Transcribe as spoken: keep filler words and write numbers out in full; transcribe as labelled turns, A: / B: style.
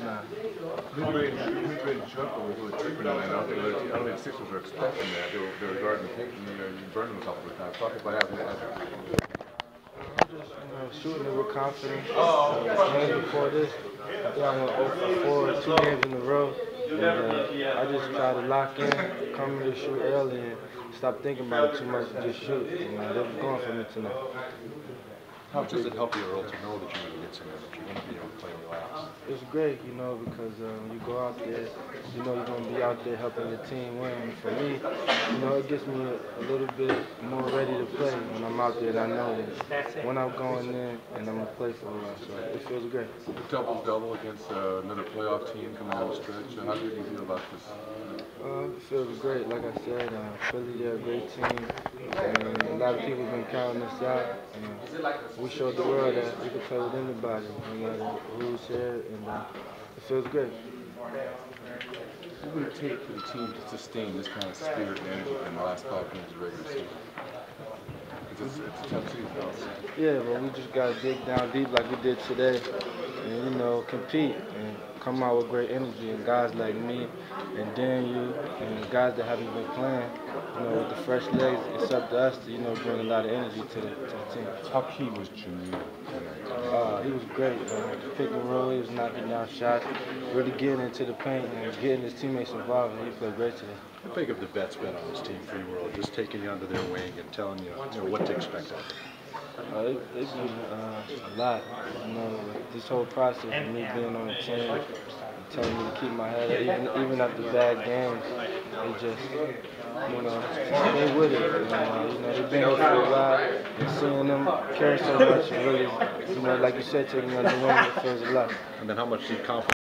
A: nah.
B: He's been, he's been short, but we're really tripping on that. I don't think the, I don't think the Sixers were expecting that. They were, they were guarding the paint, and you, know, you burned them a couple of times. Talk about having that.
A: I'm just, you know, shooting it with confidence. Uh, games before this, I think I went zero for four, two games in a row. And, uh, I just try to lock in, come in to shoot early, and stop thinking about it too much and just shoot. You know, they were going for me tonight.
C: How does it help you, Earl, to know that you're going to get some energy, you're going to be able to play relaxed?
A: It's great, you know, because uh, when you go out there, you know you're going to be out there helping your team win. And for me, you know, it gets me a, a little bit more ready to play when I'm out there. And I know that when I'm going in and I'm going to play for a while, so it feels great.
B: Double-double against uh, another playoff team coming down the stretch. How do you feel about this?
A: Uh, it feels great. Like I said, uh, Philly, they're a great team. And a lot of people have been counting us out. And we showed the world that we can play with anybody, no matter who's here, and uh, it feels great.
B: What would it take for the team to sustain this kind of spirit and energy in the last five games of the regular season? It's a, it's a tough season, though.
A: Yeah, but we just got to dig down deep like we did today and, you know, compete and come out with great energy. And guys like me and Daniel and guys that haven't been playing, you know, with the fresh legs, it's up to us to, you know, bring a lot of energy to the, to the team.
B: How key was Junior tonight?
A: Uh, he was great. Uh, pick and roll, he was knocking down shots, really getting into the paint and getting his teammates involved, and he played great today.
C: How big have the vets been on this team for you, Earl, just taking you under their wing and telling you, you know what to expect of them?
A: Uh, they, they've been uh, a lot. You know, this whole process of me being on the team, and telling me to keep my head up, even, even after bad games, they just, you know, stay with it. And, uh, you know, they've been here for a while, and seeing them care so much, and really, you know, like you said, taking me under the wing, it feels a lot.
C: And then how much do you confidence